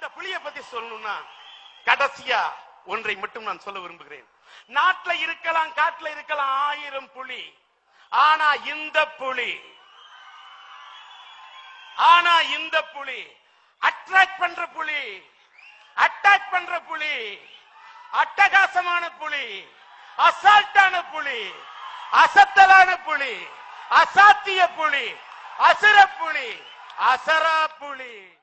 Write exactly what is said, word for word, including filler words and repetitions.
அந்த புலியை பத்தி சொல்லணும்னா கடைசியா ஒன்றை மட்டும் நான் சொல்ல விரும்புகிறேன். நாட்டுல இருக்கலாம், காட்டுல இருக்கலாம் ஆயிரம் புலி, ஆனா இந்த புலி ஆனா இந்த புலி அட்ராக்ட் பண்ற புலி, அட்டாக் பண்ற புலி, அட்டகாசமான புலி, அசால்ட்டான புலி, அசத்தலான புலி, அசாத்திய புலி, அசுர புலி, அசரா புலி.